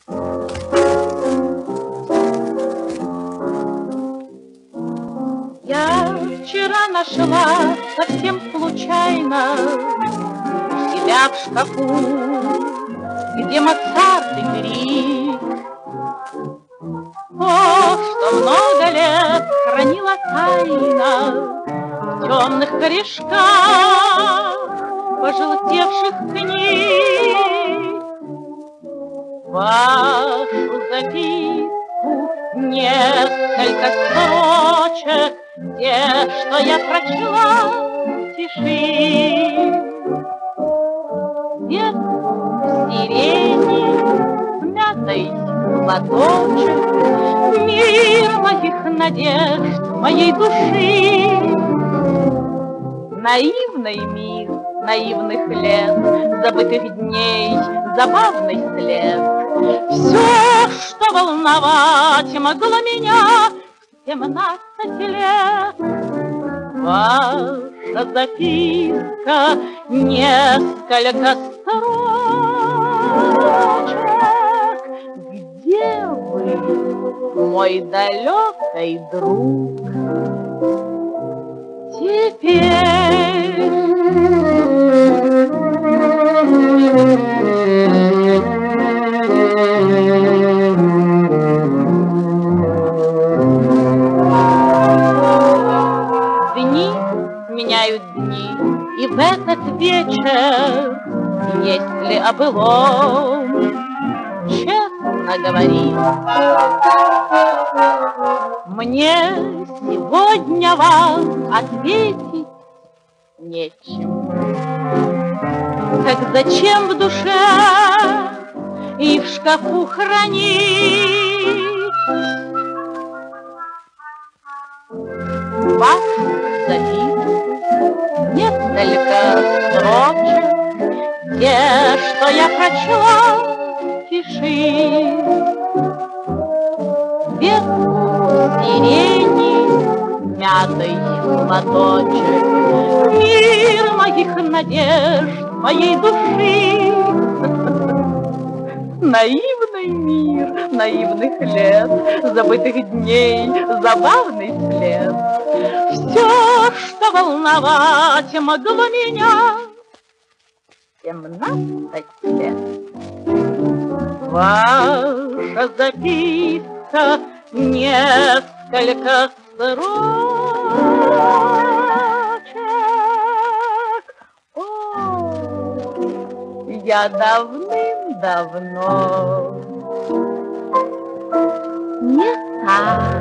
Я вчера нашла совсем случайно у себя в шкафу, где Моцарт и Грик. То, что много лет хранила тайна в темных корешках пожелтевших книг. Вашу записку, несколько строчек, те, что я прочла в тиши. Ветку сирени, смятой платочек, мир моих надежд, моей души. Наивный мир наивных лет, забытых дней, забавный след. Все, что волновать могло меня в 17 лет. Ваша записка, несколько строчек. Где вы, мой далекий друг? Теперь дни меняют дни, и в этот вечер, если о былом честно говорить, мне сегодня вам ответить нечем. Так зачем в душе и в шкафу хранить вашу записку, несколько строчек, те, что я прочла в тиши. Ветку сирени, мятый платочек, мир моих надежд, моей души. Наивный мир наивных лет, забытых дней, забавный след. Все, что волновать могло меня 17 лет. Ваша записка, несколько строчек. О, я давным-давно не так.